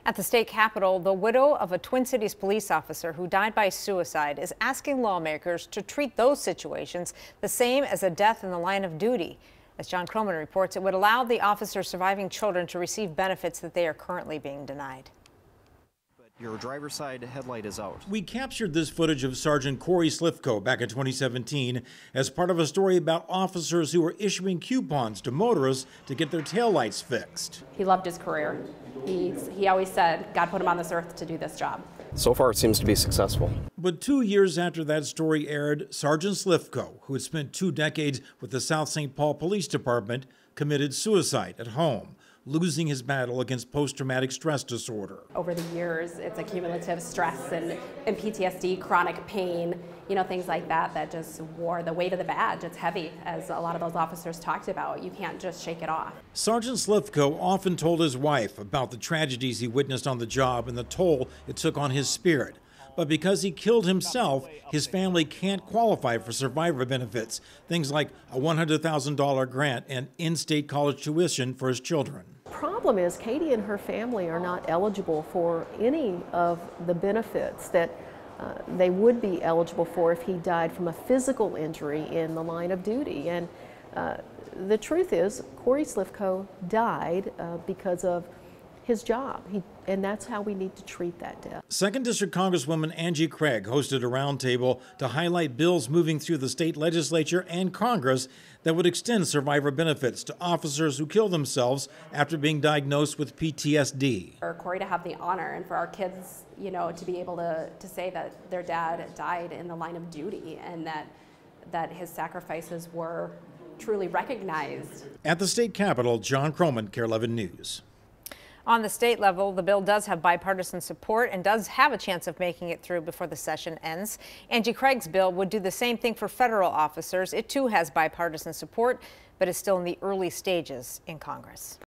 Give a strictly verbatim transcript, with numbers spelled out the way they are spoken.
At the state capitol, the widow of a Twin Cities police officer who died by suicide is asking lawmakers to treat those situations the same as a death in the line of duty. As John Croman reports, it would allow the officer's surviving children to receive benefits that they are currently being denied. Your driver's side headlight is out. We captured this footage of Sergeant Corey Slifko back in twenty seventeen as part of a story about officers who were issuing coupons to motorists to get their taillights fixed. He loved his career. He, he always said, God put him on this earth to do this job. So far, it seems to be successful. But two years after that story aired, Sergeant Slifko, who had spent two decades with the South Saint Paul Police Department, committed suicide at home, losing his battle against post-traumatic stress disorder. Over the years, it's a cumulative stress and, and P T S D, chronic pain, you know, things like that that just wore the weight of the badge. It's heavy, as a lot of those officers talked about. You can't just shake it off. Sergeant Slifko often told his wife about the tragedies he witnessed on the job and the toll it took on his spirit. But because he killed himself, his family can't qualify for survivor benefits, things like a one hundred thousand dollar grant and in-state college tuition for his children. Problem is, Katie and her family are not eligible for any of the benefits that uh, they would be eligible for if he died from a physical injury in the line of duty. And uh, the truth is, Corey Slifko died uh, because of his job, he, and that's how we need to treat that death. Second District Congresswoman Angie Craig hosted a roundtable to highlight bills moving through the state legislature and Congress that would extend survivor benefits to officers who kill themselves after being diagnosed with P T S D. For Corey to have the honor and for our kids, you know, to be able to, to say that their dad died in the line of duty and that, that his sacrifices were truly recognized. At the state capitol, John Croman, K eleven News. On the state level, the bill does have bipartisan support and does have a chance of making it through before the session ends. Angie Craig's bill would do the same thing for federal officers. It too has bipartisan support, but is still in the early stages in Congress.